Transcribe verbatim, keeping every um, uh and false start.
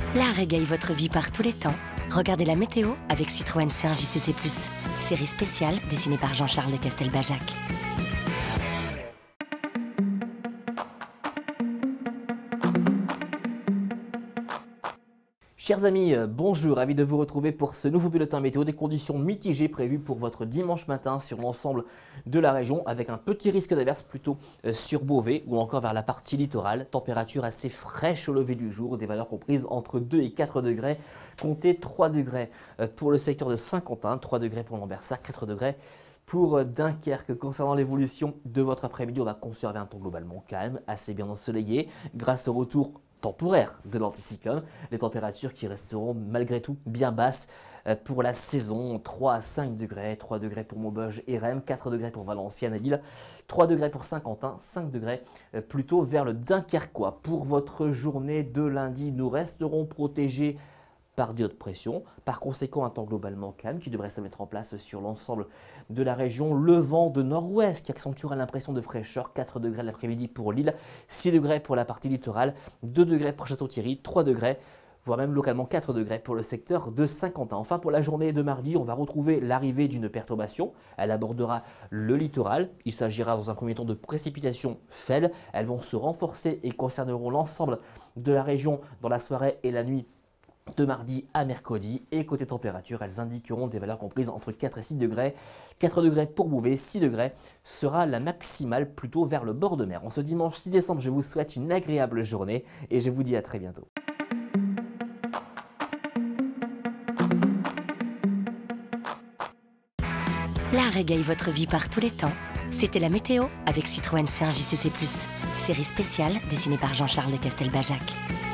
L'art régaye votre vie par tous les temps. Regardez la météo avec Citroën C un J C C plus, série spéciale dessinée par Jean-Charles de Castelbajac. Chers amis, bonjour, ravi de vous retrouver pour ce nouveau bulletin météo. Des conditions mitigées prévues pour votre dimanche matin sur l'ensemble de la région, avec un petit risque d'averse plutôt sur Beauvais ou encore vers la partie littorale. Température assez fraîche au lever du jour, des valeurs comprises entre deux et quatre degrés. Comptez trois degrés pour le secteur de Saint-Quentin, trois degrés pour Lambersart, quatre degrés pour Dunkerque. Concernant l'évolution de votre après-midi, on va conserver un temps globalement calme, assez bien ensoleillé, grâce au retour temporaire de l'anticyclone. Les températures qui resteront malgré tout bien basses pour la saison, trois à cinq degrés, trois degrés pour Maubeuge et Rennes, quatre degrés pour Valenciennes et Lille, trois degrés pour Saint-Quentin, cinq degrés plutôt vers le Dunkerquois. Pour votre journée de lundi, nous resterons protégés par des hautes pressions. Par conséquent, un temps globalement calme qui devrait se mettre en place sur l'ensemble de la région. Le vent de nord-ouest qui accentuera l'impression de fraîcheur, quatre degrés l'après-midi pour Lille, six degrés pour la partie littorale, deux degrés pour Château-Thierry, trois degrés, voire même localement quatre degrés pour le secteur de Saint-Quentin. Enfin, pour la journée de mardi, on va retrouver l'arrivée d'une perturbation. Elle abordera le littoral. Il s'agira dans un premier temps de précipitations faibles. Elles vont se renforcer et concerneront l'ensemble de la région dans la soirée et la nuit de mardi à mercredi. Et côté température, elles indiqueront des valeurs comprises entre quatre et six degrés. quatre degrés pour Beauvais, six degrés sera la maximale plutôt vers le bord de mer. En ce dimanche six décembre, je vous souhaite une agréable journée et je vous dis à très bientôt. L'art régaye votre vie par tous les temps. C'était la météo avec Citroën C un J C C plus, série spéciale dessinée par Jean-Charles de Castelbajac.